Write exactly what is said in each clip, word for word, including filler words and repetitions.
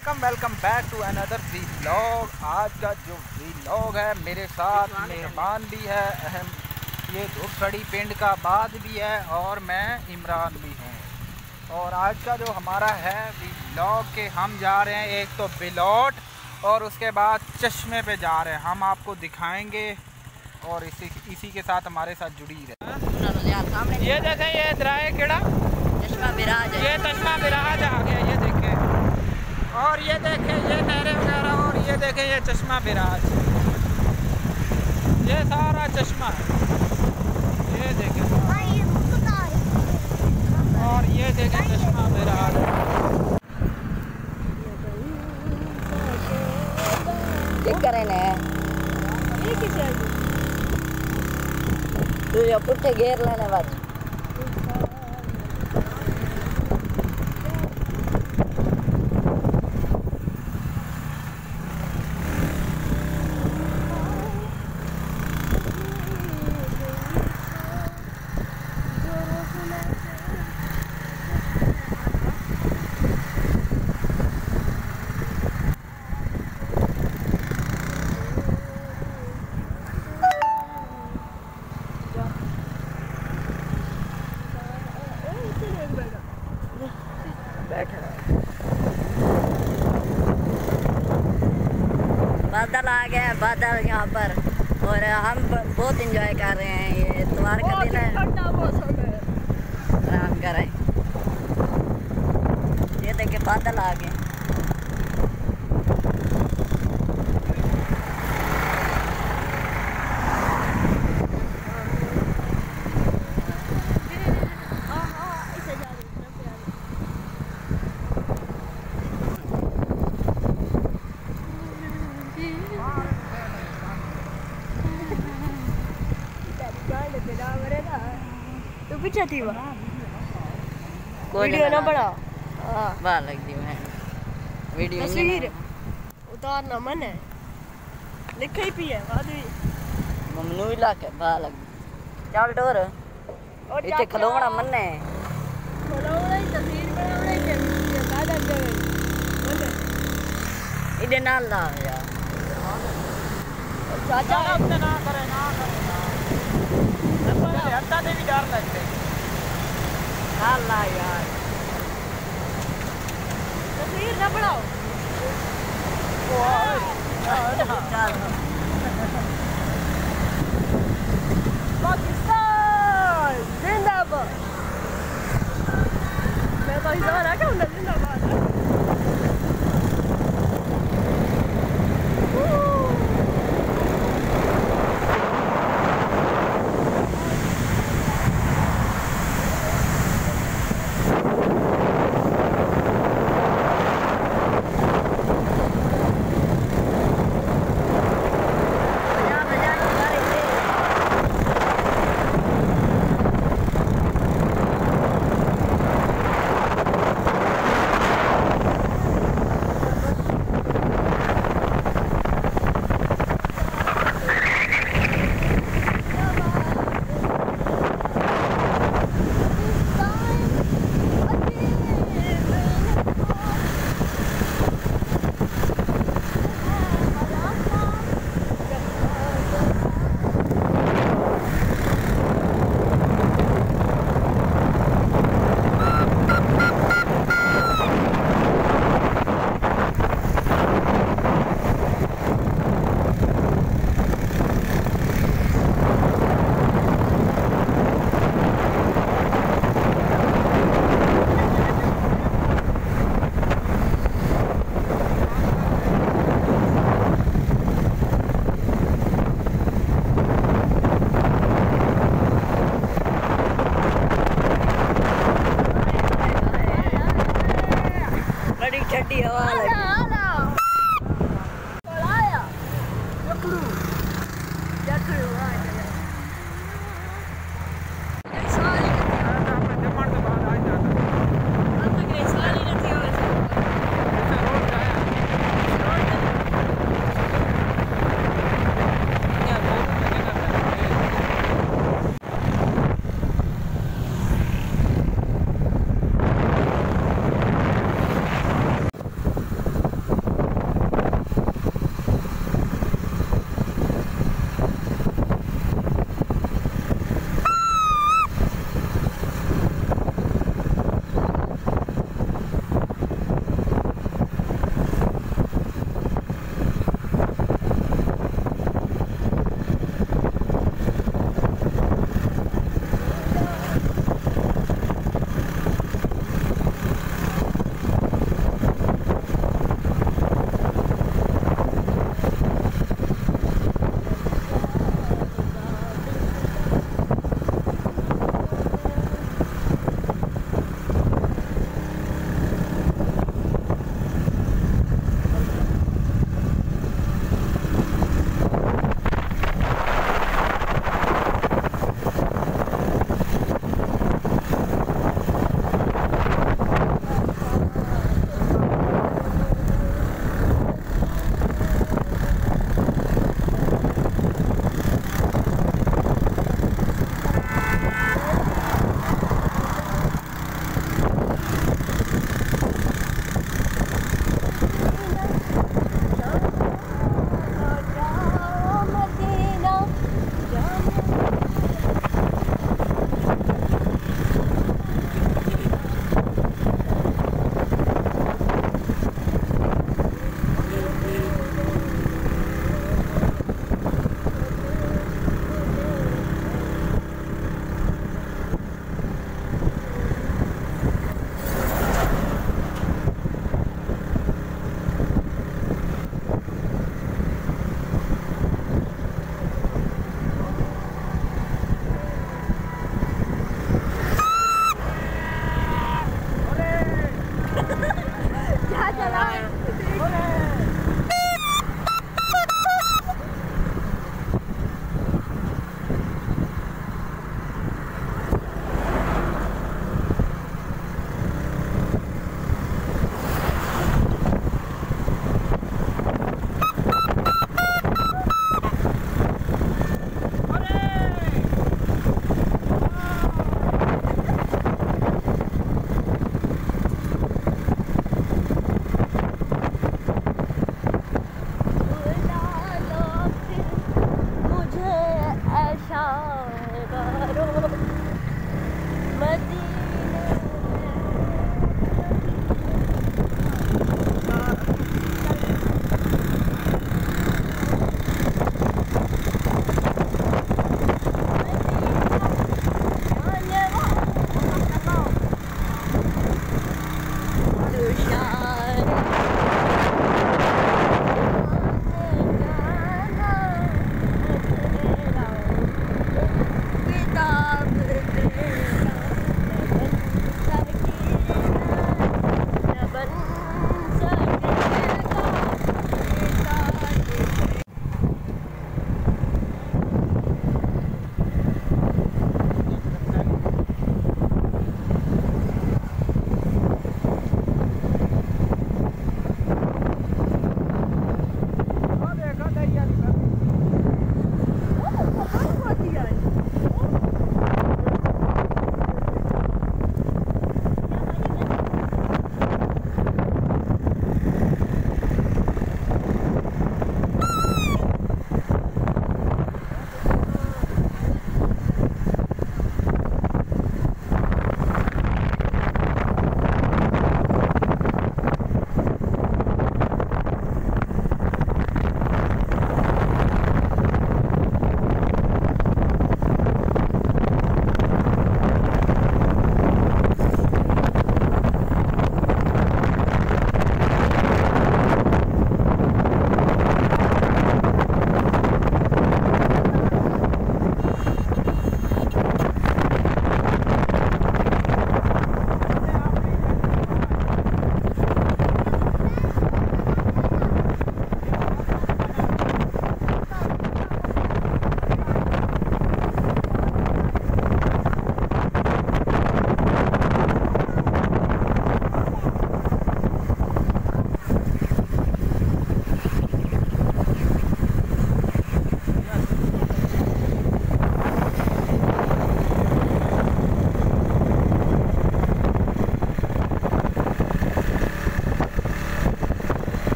Welcome welcome back to another vlog. आज का जो व्लॉग है मेरे साथ मेहमान भी है अहम, ये धूपगढ़ी पिंड का बाद भी है और मैं इमरान भी हूँ। और आज का जो हमारा है व्लॉग के हम जा रहे हैं एक तो बिलोट और उसके बाद चश्मे पे जा रहे हैं, हम आपको दिखाएंगे और इसी इसी के साथ हमारे साथ जुड़ी रहे। ये देखें ये दराए केड़ा चश्मा बिराज है, ये चश्मा बिराज आ गया, ये देखें। और ये देखें ये नहरें वगैरह और ये देखें ये चश्मा बिराज, ये सारा चश्मा है, ये देखें। और ये देखें चश्मा बिराज पुट्ठे घेर लेने बाद बादल आ गए हैं, बादल यहाँ पर, और हम बहुत इंजॉय कर रहे हैं। ये इतवार का दिन है, आराम कर रहे हैं। ये देखिए बादल आ गए। तो पीछे थी वो वीडियो ना बड़ा वाह लग दी मैं वीडियो तस्वीर उतारना मन है, लिखा ही पी है वादी ममनू इलाके वाह लग चल डोर इथे खलोवना मन है, खलोवना ही तस्वीर बनावना ही ये बादल दे इधे नाल ला यार चाचा अपने ना करे ना करे हत्ता दे भी डर लगते अल्लाह यार तस्वीर ना बनाओ पाकिस्तान जिंदाबाद। मैं तो इधर आ गया जिंदाबाद। ठंडी हवा लगी।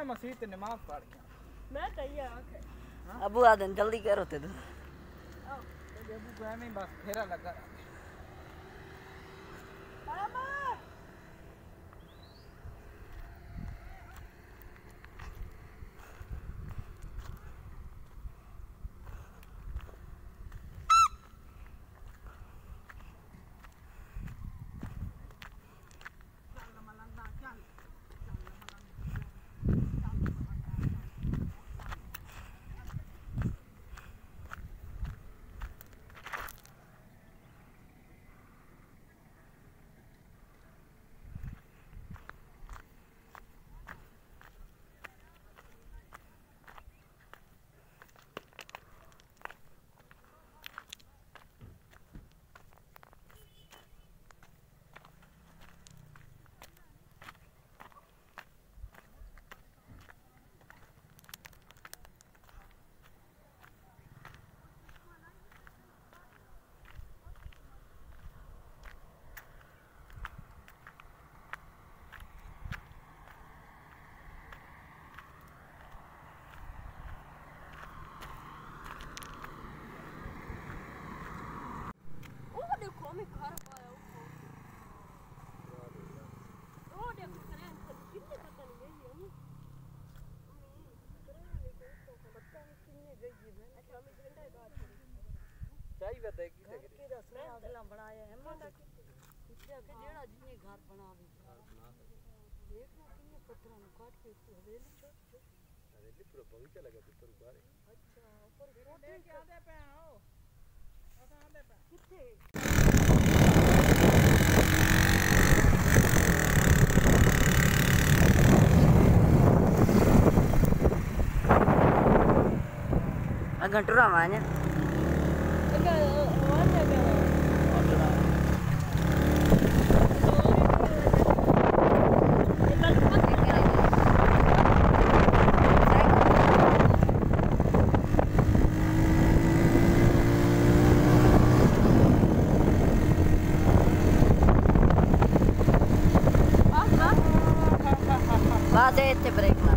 मैं मस्जिद से नमाज पढ़ गया। मैं तैयार आके अबू आदन जल्दी करो ते तू तो अबू को में बस फेरा लगा रहा। मैं घर पाया हूँ ओ देखो करें कितने पता नहीं गई हम पता नहीं कितने गई है अच्छा हम घंटा बात करें चाहिए बताए की से के रसना अगला बनाया है हम इससे के जेड़ा जिने घर बनावे देखना कितने पत्थर में काट के हवेली छोटी छोटी हवेली पूरा बगीचा लगा पत्थर उगारे। अच्छा ऊपर फोटो के आधे पे आओ असा आधे पे कितने घंटुरा माने बाद इतने ब्रेक मार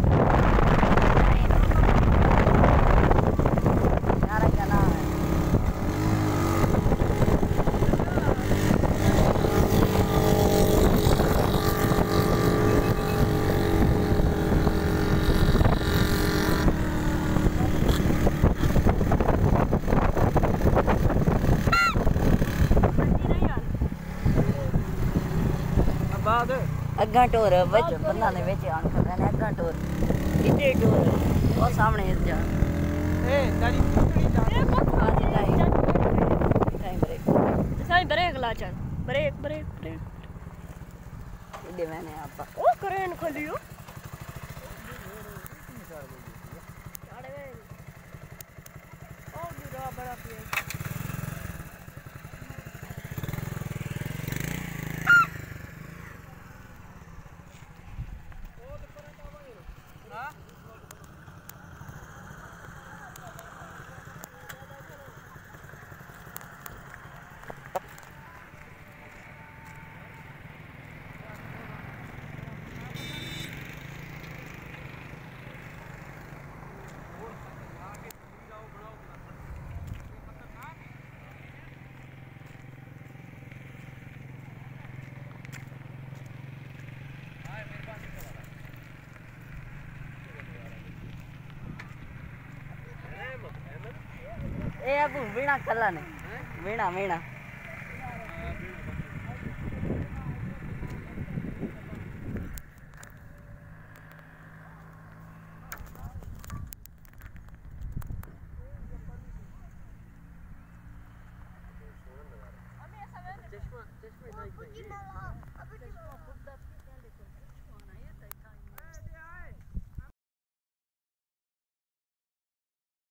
अग्गा टोर विच बंदा ने विच आन कर ने अग्गा टोर इते टोर ओ सामने जा ए गाड़ी पकड़ी जा ए पकड़ टाइम ब्रेक साई ब्रेक ला चल ब्रेक ब्रेक ब्रेक इदे मैंने आपा ओ करेन खोलियो अरे वे ओ दूरा बड़ा पिए ए अबू वीणा खला ने वीणा वीणा चश्मा चश्मे